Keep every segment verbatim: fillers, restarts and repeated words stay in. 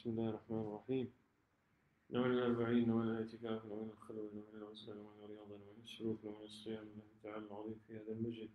بسم الله الرحمن الرحيم. نوع الأربعين، نوع الاعتكاف، نوع الخلوة، نوع العزلة، نوع الرياضة، نوع السلوك، نوع الصيام الله تعالى العظيم في هذا المسجد.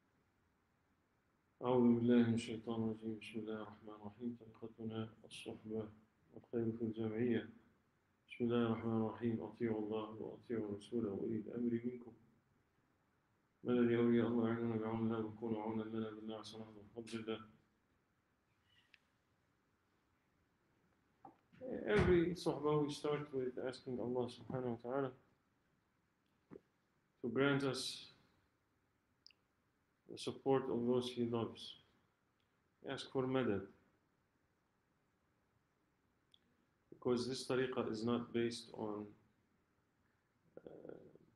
أعوذ بالله من الشيطان الرجيم. بسم الله الرحمن الرحيم. طريقتنا الصحبة والخير في الجمعية. بسم الله الرحمن الرحيم. أطيعوا الله وأطيعوا الرسول وأولي الأمر منكم. ما الذي أولي الله يعيننا بعون الله ويكونوا عونا لنا بالله سبحانه وفضل الله. Every صحبة we start with asking Allah subhanahu wa ta'ala to grant us the support of those He loves. We ask for madad, because this tariqah is not based on uh,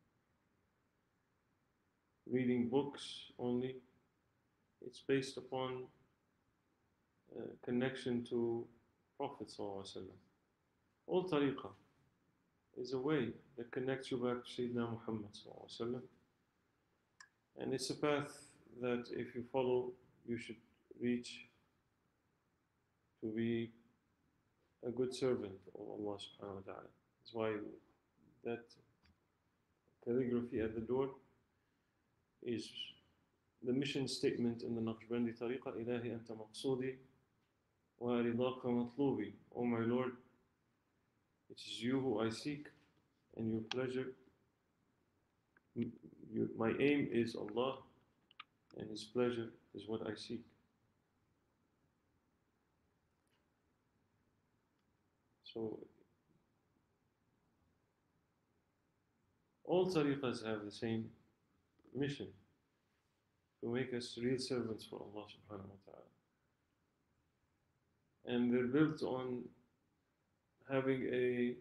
reading books only. It's based upon uh, connection to Prophet sallallahu alaihi wasallam. All tariqah is a way that connects you back to Sayyidina Muhammad sallallahu alaihi wasallam, and it's a path that if you follow, you should reach to be a good servant of Allah subhanahu wa ta'ala. That's why that calligraphy at the door is the mission statement in the Naqshbandi tariqah. Ilahi anta maqsoodi wa ridaka matlubi. Oh my Lord, it is you who I seek and your pleasure. You, my aim is Allah and His pleasure is what I seek. So all tariqahs have the same mission, to make us real servants for Allah subhanahu wa ta'ala. And they're built on having a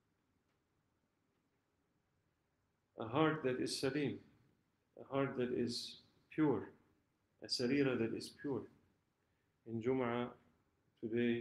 a heart that is salim, a heart that is pure, a sarira that is pure. In Jum'ah today,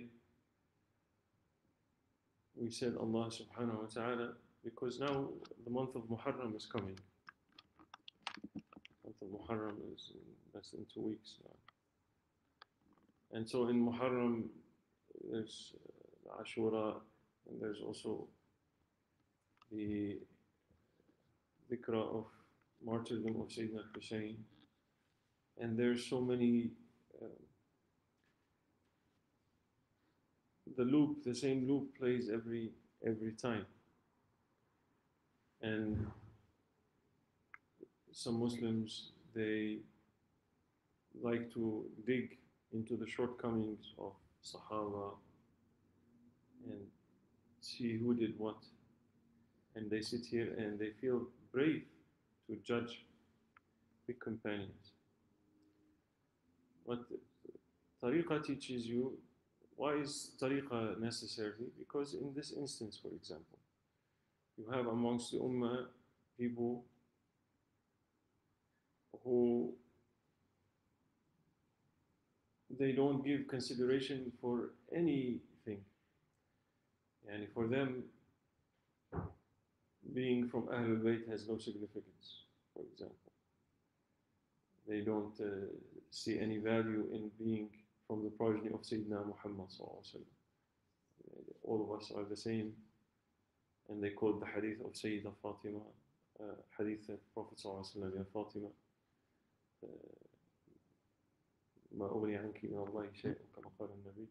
we said Allah subhanahu wa ta'ala because now the month of Muharram is coming. The month of Muharram is in less than two weeks now. And so in Muharram, there's uh, Ashura, and there's also the dhikra of martyrdom of Sayyidina Hussein. And there's so many, uh, the loop, the same loop plays every every time. And some Muslims, they like to dig into the shortcomings of Sahaba and see who did what. And they sit here and they feel brave to judge big companions. What tariqah teaches you, why is tariqah necessary? Because in this instance, for example, you have amongst the ummah people who they don't give consideration for anything. And for them, being from Ahlul Bayt has no significance, for example. They don't uh, see any value in being from the progeny of Sayyidina Muhammad sallallahu alaihi wasallam. All of us are the same. And they quote the hadith of Sayyidah Fatima, uh, hadith of Prophet sallallahu alaihi wasallam, Ya Fatima, ما أغني عنك من الله شيء كما قال النبي.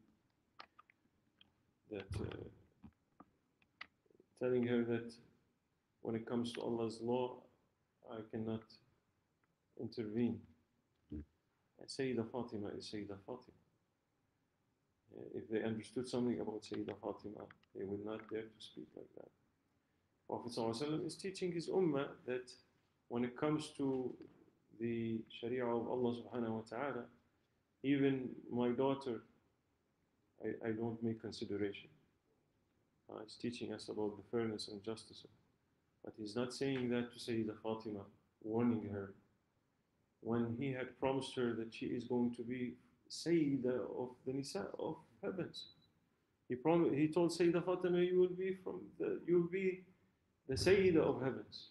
That uh, telling her that when it comes to Allah's law, I cannot intervene. And Sayyidah Fatima is Sayyidah Fatima. If they understood something about Sayyidah Fatima, they would not dare to speak like that. Prophet ﷺ is teaching his ummah that when it comes to the Sharia of Allah subhanahu wa ta'ala, even my daughter, I, I don't make consideration. Uh, he's teaching us about the fairness and justice. But he's not saying that to Sayyidah Fatima, warning her, when he had promised her that she is going to be Sayyidah of the Nisa of heavens. He promised, he told Sayyidah Fatima, you will be from the, you will be the Sayyidah of heavens.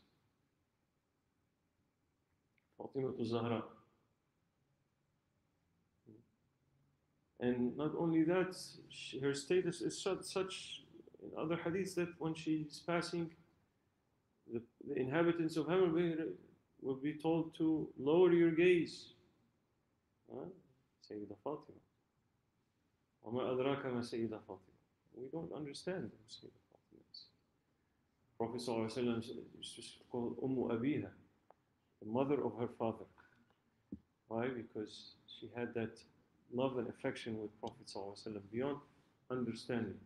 Fatima to Zahra. And not only that, she, her status is such, such in other hadiths that when she's passing, the, the inhabitants of heaven will, will be told to lower your gaze. Huh? Sayyida Fatima. وَمَا أَدْرَاكَ مَا سَيِّدَةُ فَاطِمَةُ. We don't understand who Sayyida Fatima is. Prophet ﷺ used to call Ummu Abiha, the mother of her father. Why? Because she had that love and affection with Prophet ﷺ beyond understanding.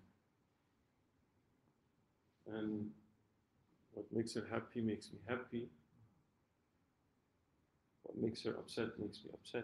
And what makes her happy makes me happy. What makes her upset makes me upset.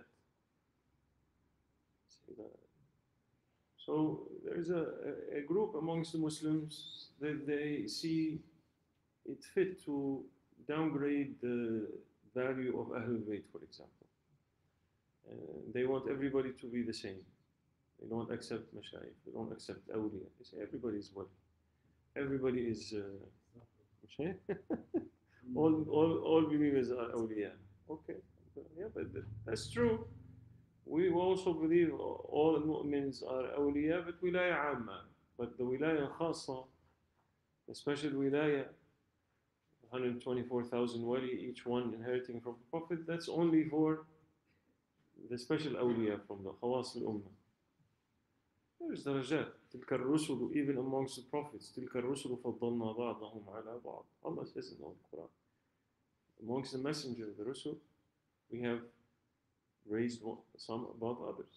So there's a, a group amongst the Muslims that they see it fit to downgrade the value of Ahlul Bayt, for example. Uh, they want everybody to be the same. They don't accept mashayikh, they don't accept awliya. They say everybody is wali. Everybody is uh, all, all, all believers are awliya. Okay, yeah, but that's true. We also believe all mu'mins are awliya, but wilaya amma. But the wilaya khasa, the special wilaya, one hundred twenty-four thousand wali, each one inheriting from the Prophet, that's only for the special awliya from the khawas al-ummah. There's darajat. تلك الرسل, even amongst the prophets, تلك الرسل فضلنا بعضهم على بعض. Allah says in the Quran. Amongst the messengers, the Rusul, we have raised some above others.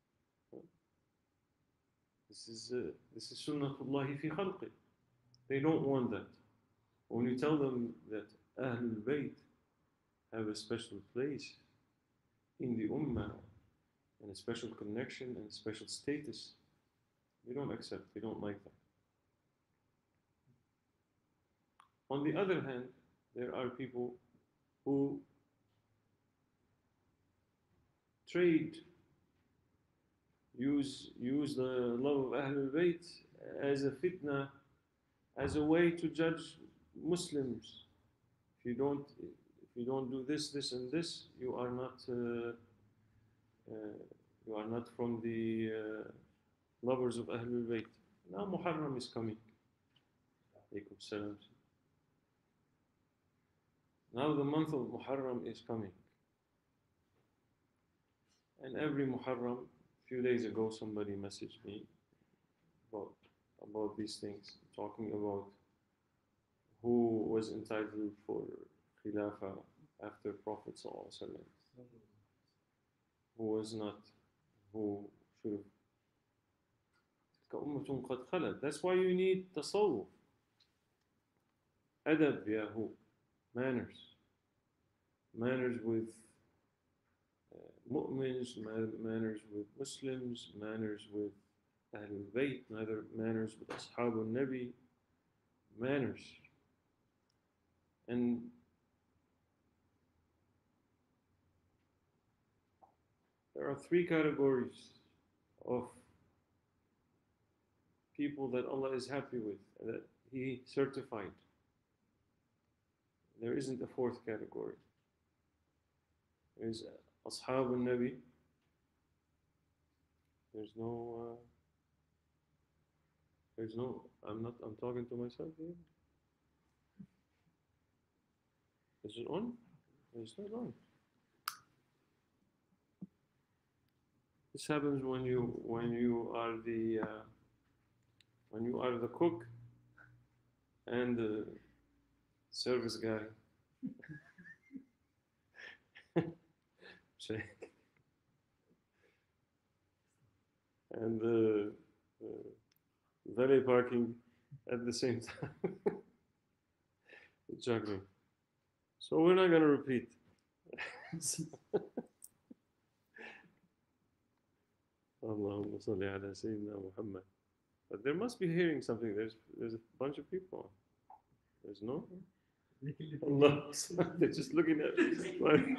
This is uh, this is sunnatullahi fi khalqi. They don't want that. When you tell them that Ahlul Bayt have a special place in the Ummah and a special connection and a special status, they don't accept, they don't like that. On the other hand, there are people who trade, use, use the love of Ahlul Bayt as a fitna, as a way to judge Muslims. If you don't, if you don't do this, this, and this, you are not, uh, uh, you are not from the uh, lovers of Ahlul Bayt. Now Muharram is coming. Alaykum salam. Now the month of Muharram is coming. And every Muharram, a few days ago, somebody messaged me about, about these things, talking about who was entitled for Khilafah after Prophet ﷺ, who was not, who should have. That's why you need tasawwuf, adab, yahu, manners, manners with uh, mu'mins, manners with Muslims, manners with Ahlul Bayt, manners with Ashabul Nabi, manners. And there are three categories of people that Allah is happy with, that He certified. There isn't a fourth category. There is Ashabul Nabi. There's no, uh, there's no, I'm not, I'm talking to myself here. Is it on? It's not on. This happens when you when you are the uh, when you are the cook and the service guy. and the uh, valet parking at the same time. Juggling. So we're not going to repeat. Allahumma salli ala Sayyidina Muhammad. But there must be hearing something. There's there's a bunch of people. There's no? Allah. They're just looking at me.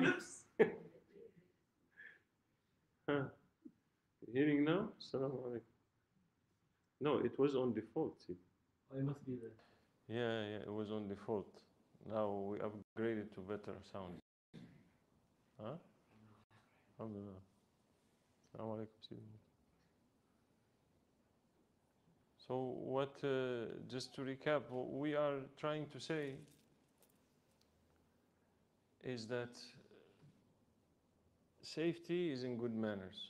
Huh. Hearing now? Assalamu alaikum. No, it was on default. Oh, it must be there. Yeah, yeah, it was on default. Now we upgraded to better sound. Huh? Alhamdulillah. Assalamu alaikum. So what, uh, just to recap, what we are trying to say is that safety is in good manners.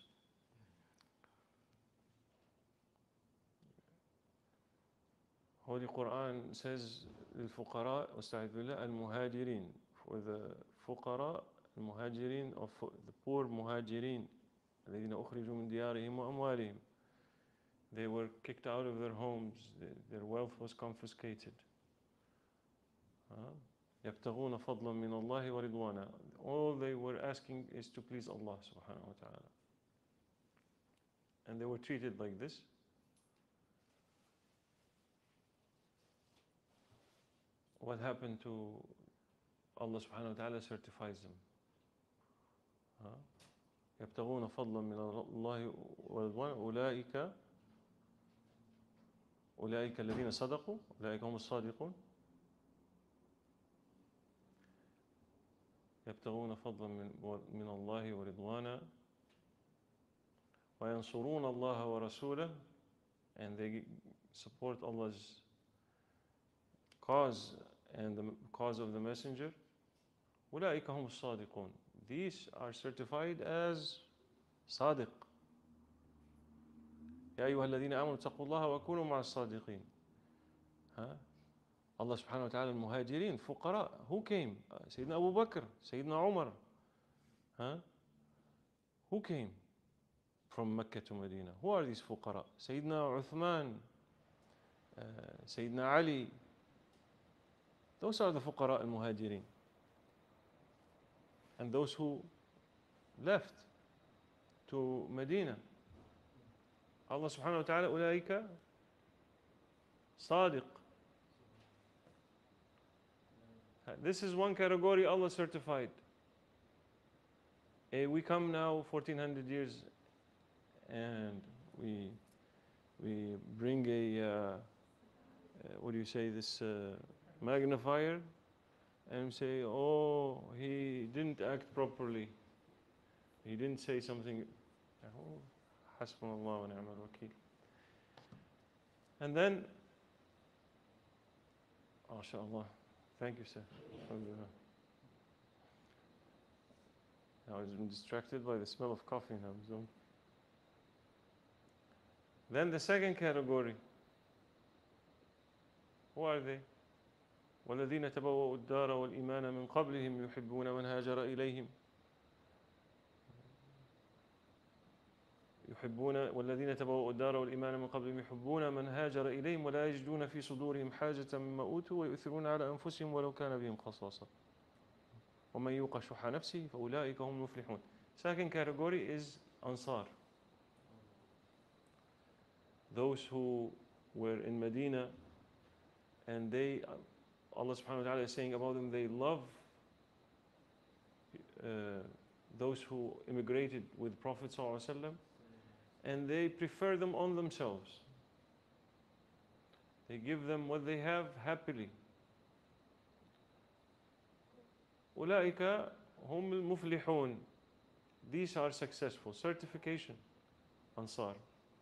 Holy Quran says للفقراء واستعذ بالله المهاجرين, for the فقراء المهاجرين, of the poor muhajirin الذين أخرجوا من ديارهم وأموالهم. They were kicked out of their homes, their wealth was confiscated. يبتغون فضلا من الله ورضوانا. All they were asking is to please Allah subhanahu wa ta'ala. And they were treated like this. What happened to Allah subhanahu wa ta'ala certifies them. يبتغون فضلا من الله ورضوانا أولئك أولئك الذين صدقوا أولئك هم الصادقون يبتغون فضلا من من الله ورضوانا وينصرون الله ورسوله, and they support Allah's cause and the cause of the Messenger. أولئك هم الصادقون. These are certified as صادق. يا أيها الذين آمنوا اتقوا الله وكونوا مع الصادقين. ها Allah subhanahu wa ta'ala المهاجرين فقراء. Who came? سيدنا أبو بكر, سيدنا عمر. Huh? Who came from Mecca to Medina? Who are these فقراء? سيدنا عثمان, uh, سيدنا علي. Those are the فقراء المهاجرين. And those who left to Medina. Allah subhanahu wa ta'ala أولئك صادق. This is one category Allah certified. Uh, we come now fourteen hundred years and we we bring a uh, uh, what do you say, this uh, magnifier, and say, oh, he didn't act properly, he didn't say something. Oh, hasbunallah wa ni'mal wakeel. And then, MashaAllah, thank you, sir. I was distracted by the smell of coffee now. So. Then the second category. Who are they? وَالَّذِينَ تَبَوَّأُوا الدَّارَ وَالْإِيمَانَ مِنْ قَبْلِهِمْ يُحِبُّونَ مَنْ هَاجَرَ إِلَيْهِمْ يحبون والذين تبوأوا الدار والإيمان من قبلهم يحبون من هاجر إليهم ولا يجدون في صدورهم حاجة مما أوتوا ويؤثرون على أنفسهم ولو كان بهم خصاصة ومن يوق شح نفسه فأولئك هم المفلحون. Second category is Ansar. Those who were in Medina and they, Allah subhanahu wa ta'ala is saying about them, they love uh, those who immigrated with Prophet sallallahu alaihi wasallam, and they prefer them on themselves. They give them what they have happily. أولئك هم المفلحون. These are successful. Certification. Ansar.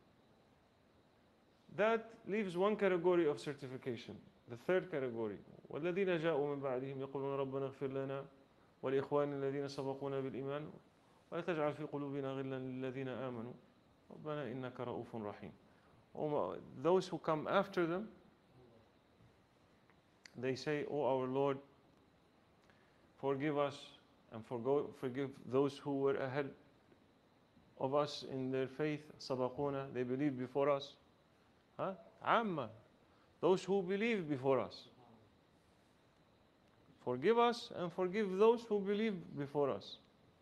That leaves one category of certification. The third category. والذين جاءوا من بعدهم يقولون ربنا اغفر لنا ولإخواننا الذين سبقونا بالإيمان ولا تجعل في قلوبنا غلا للذين آمنوا ربنا إنك رؤوف رحيم. Those who come after them, they say, "O our Lord, forgive us and forgo, forgive those who were ahead of us in their faith. Sabaquna, they believed before us. Huh? Amma, those who believed before us. Forgive us and forgive those who believed before us.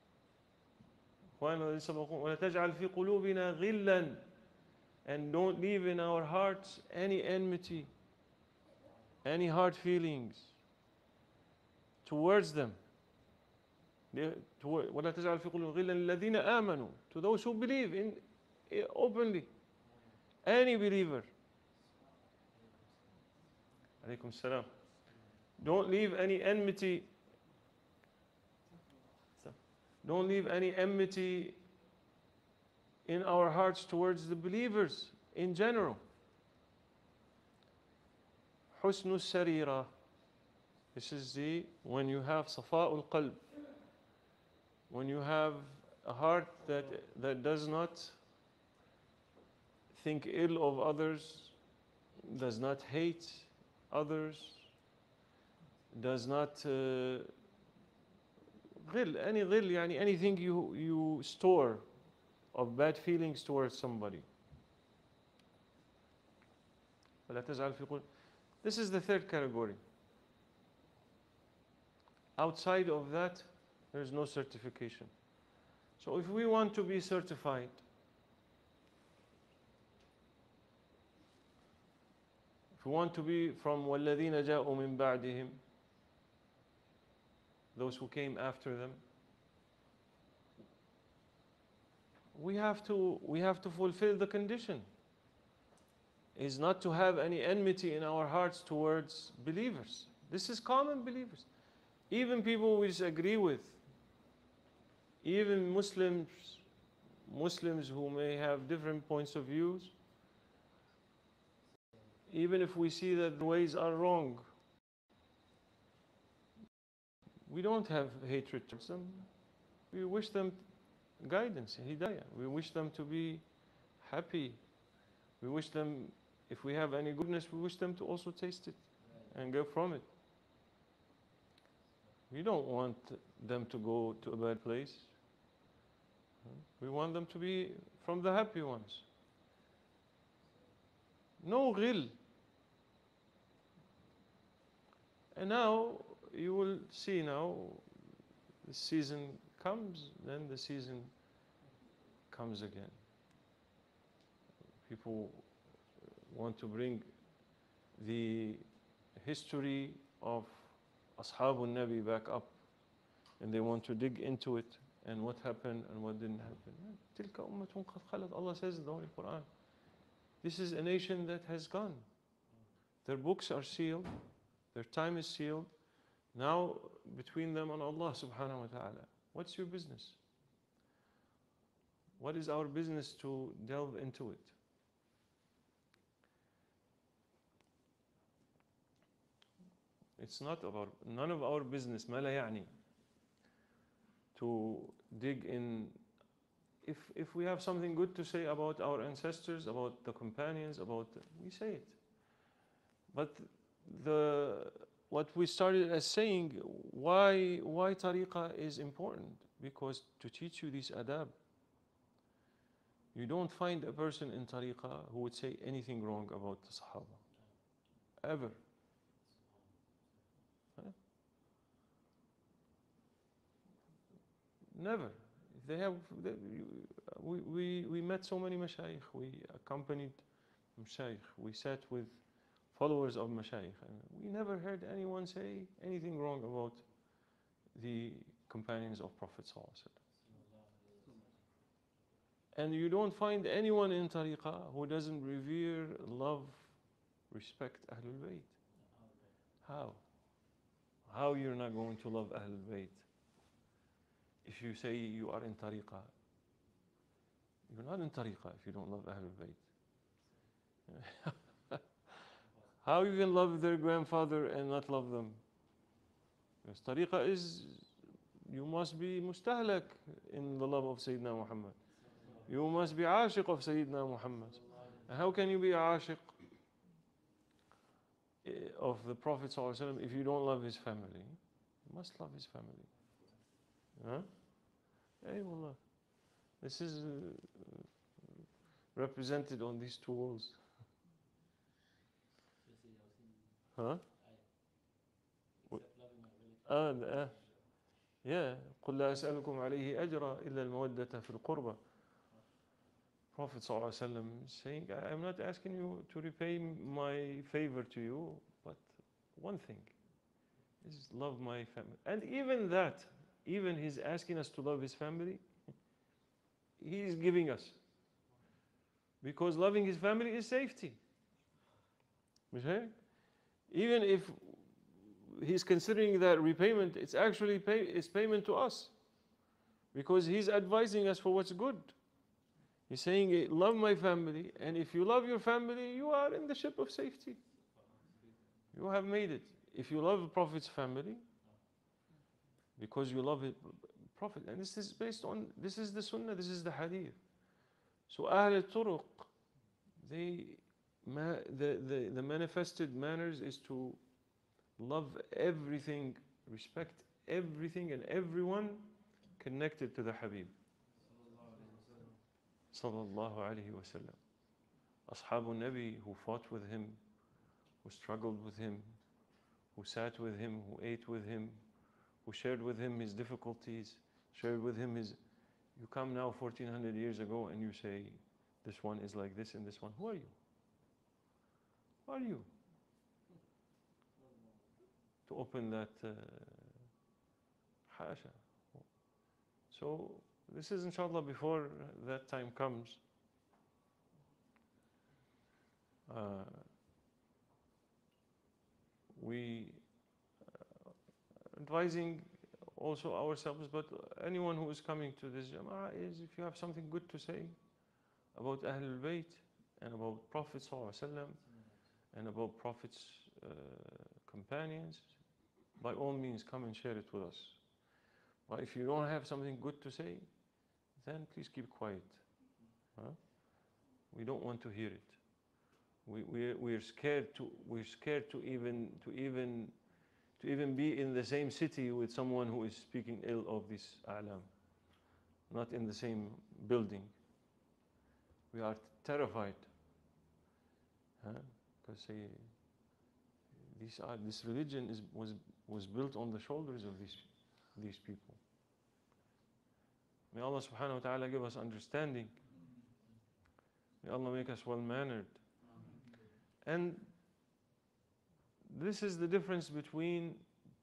ولا تجعل في قلوبنا غلا, and don't leave in our hearts any enmity, any hard feelings towards them. ولا تجعل في قلوبنا غلا للذين آمنوا, to those who believe in openly, any believer. Alaykum salam. Don't leave any enmity. Don't leave any enmity in our hearts towards the believers in general. حسن السريرة. This is the, when you have صفاء القلب, when you have a heart that, that does not think ill of others, does not hate others, does not uh, غل, any غل, يعني anything you, you store of bad feelings towards somebody. فلا تجعل في قلب. This is the third category. Outside of that, there is no certification. So if we want to be certified, if we want to be from وَالَّذِينَ جَاءُوا مِن بَعْدِهِمْ, those who came after them, we have to, we have to fulfill the condition. Is not to have any enmity in our hearts towards believers. This is common believers. Even people we disagree with, even Muslims, Muslims who may have different points of views, even if we see that the ways are wrong, we don't have hatred towards them. We wish them guidance, hidayah. We wish them to be happy. We wish them, if we have any goodness, we wish them to also taste it and go from it. We don't want them to go to a bad place. We want them to be from the happy ones. No ghil. And now you will see now the season comes, then the season comes again. People want to bring the history of Ashabul Nabi back up, and they want to dig into it and what happened and what didn't happen. تِلْكَ أُمَّةٌ قَدْ خَلَتْ. Allah says in the Holy Quran, this is a nation that has gone. Their books are sealed, their time is sealed. Now between them and Allah subhanahu wa ta'ala, what's your business? What is our business to delve into it? It's not about, none of our business, ما لا يعني, to dig in. If, if we have something good to say about our ancestors, about the companions, about, we say it. But the, what we started as saying, why, why tariqah is important? Because to teach you these adab. You don't find a person in tariqah who would say anything wrong about the Sahaba. Ever. Never. They have. They, we, we we met so many mashayikh. We accompanied mashayikh. We sat with followers of mashayikh. We never heard anyone say anything wrong about the companions of Prophet sallallahu alaihi wasallam. And you don't find anyone in tariqah who doesn't revere, love, respect Ahlul Bayt. How? How you're not going to love Ahlul Bayt? If you say you are in tariqah, you're not in tariqah if you don't love Ahlul Bayt. How you can love their grandfather and not love them? Because tariqah is, you must be mustahlak in the love of Sayyidina Muhammad. You must be ashiq of Sayyidina Muhammad. And how can you be ashiq of the Prophet ﷺ if you don't love his family? You must love his family. Huh? Hey, wallah. This is uh, represented on these two walls. Huh? Ah, uh, yeah. قُلْ لَا أَسْأَلُكُمْ عَلَيْهِ أَجْرًا إِلَّا الْمَوَدَّةَ فِي الْقُرْبَى. Prophet ﷺ saying, I'm not asking you to repay my favor to you, but one thing is love my family. And even that, even he's asking us to love his family, he is giving us. Because loving his family is safety. Even if he's considering that repayment, it's actually pay, it's payment to us. Because he's advising us for what's good. He's saying, love my family, and if you love your family, you are in the ship of safety. You have made it. If you love the Prophet's family, because you love it, Prophet, and this is based on, this is the Sunnah, this is the Hadith. So Ahl al-Turuq, they, the, the, the manifested manners is to love everything, respect everything and everyone connected to the Habib. Sallallahu alayhi wa sallam. Ashabu Nabi, who fought with him, who struggled with him, who sat with him, who ate with him, who shared with him his difficulties, shared with him his... You come now fourteen hundred years ago and you say, this one is like this and this one. Who are you? Who are you? To open that uh, hasha. So this is inshallah before that time comes. Uh, we uh, advising also ourselves, but anyone who is coming to this Jama'ah, is if you have something good to say about Ahlul Bayt and about Prophet Sallallahu Alaihi Wasallam and about Prophet's uh, companions, by all means come and share it with us. But if you don't have something good to say, then please keep quiet. Huh? We don't want to hear it. We, we, we're scared to, we're scared to even, to even to even be in the same city with someone who is speaking ill of this a'lam, not in the same building. We are terrified, because huh? these are, this religion is, was, was built on the shoulders of these, these people. May Allah subhanahu wa ta'ala give us understanding. May Allah make us well-mannered. And this is the difference between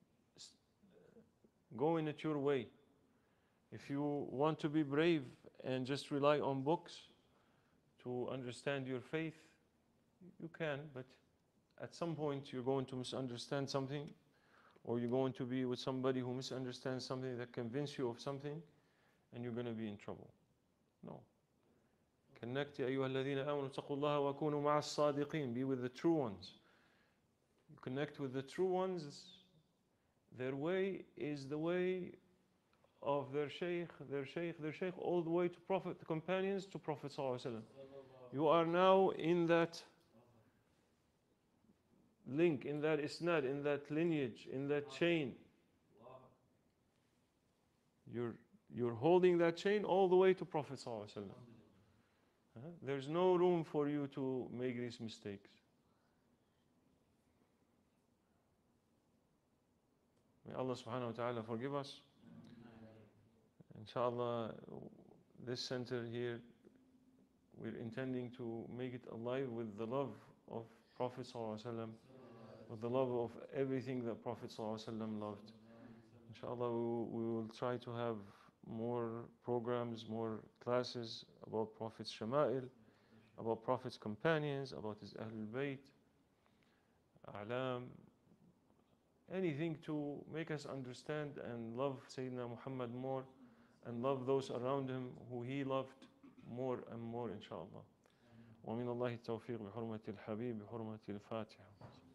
going at your way. If you want to be brave and just rely on books to understand your faith, you can, but at some point you're going to misunderstand something, or you're going to be with somebody who misunderstands something that convinces you of something, and you're going to be in trouble. No. Connect, يا أيها الذين آمنوا اتقوا الله وكونوا مع الصادقين. Be with the true ones. You connect with the true ones. Their way is the way of their shaykh, their shaykh, their shaykh, all the way to Prophet, the companions, to Prophet Sallallahu Alaihi Wasallam. You are now in that link, in that isnad, in that lineage, in that chain. You're, you're holding that chain all the way to Prophet Sallallahu Alaihi Wasallam. Huh? There's no room for you to make these mistakes. May Allah subhanahu wa ta'ala forgive us. Inshallah, this center here, we're intending to make it alive with the love of Prophet sallallahu alaihi wasallam, with the love of everything that Prophet sallallahu alaihi wasallam loved. Inshallah, we will, we will try to have more programs, more classes about Prophet's Shama'il, about Prophet's companions, about his Ahlul Bayt, A'lam, anything to make us understand and love Sayyidina Muhammad more, and love those around him who he loved more and more, inshallah. ومن الله التوفيق بحرمة الحبيب بحرمة الفاتحة.